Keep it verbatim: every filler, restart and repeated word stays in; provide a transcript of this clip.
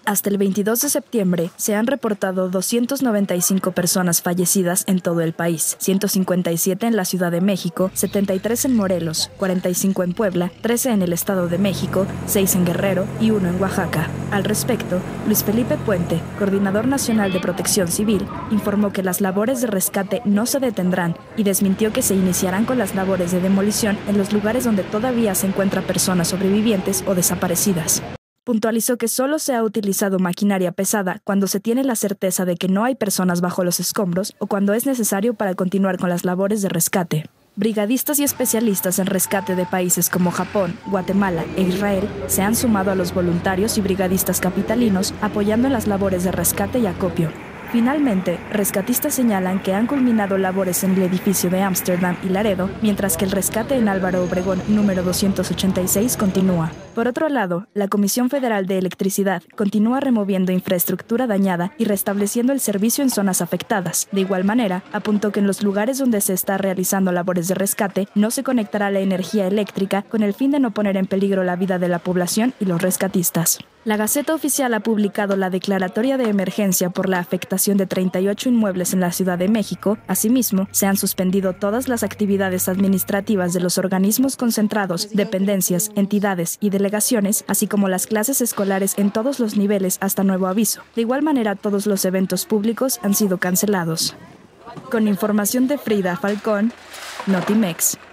Hasta el veintidós de septiembre se han reportado doscientas noventa y cinco personas fallecidas en todo el país, ciento cincuenta y siete en la Ciudad de México, setenta y tres en Morelos, cuarenta y cinco en Puebla, trece en el Estado de México, seis en Guerrero y uno en Oaxaca. Al respecto, Luis Felipe Puente, coordinador nacional de Protección Civil, informó que las labores de rescate no se detendrán y desmintió que se iniciarán con las labores de demolición en los lugares donde todavía se encuentran personas sobrevivientes o desaparecidas. Puntualizó que solo se ha utilizado maquinaria pesada cuando se tiene la certeza de que no hay personas bajo los escombros o cuando es necesario para continuar con las labores de rescate. Brigadistas y especialistas en rescate de países como Japón, Guatemala e Israel se han sumado a los voluntarios y brigadistas capitalinos apoyando en las labores de rescate y acopio. Finalmente, rescatistas señalan que han culminado labores en el edificio de Ámsterdam y Laredo, mientras que el rescate en Álvaro Obregón número doscientos ochenta y seis continúa. Por otro lado, la Comisión Federal de Electricidad continúa removiendo infraestructura dañada y restableciendo el servicio en zonas afectadas. De igual manera, apuntó que en los lugares donde se está realizando labores de rescate no se conectará la energía eléctrica con el fin de no poner en peligro la vida de la población y los rescatistas. La Gaceta Oficial ha publicado la declaratoria de emergencia por la afectación de treinta y ocho inmuebles en la Ciudad de México. Asimismo, se han suspendido todas las actividades administrativas de los organismos concentrados, dependencias, entidades y delegaciones, así como las clases escolares en todos los niveles hasta nuevo aviso. De igual manera, todos los eventos públicos han sido cancelados. Con información de Frida Falcón, Notimex.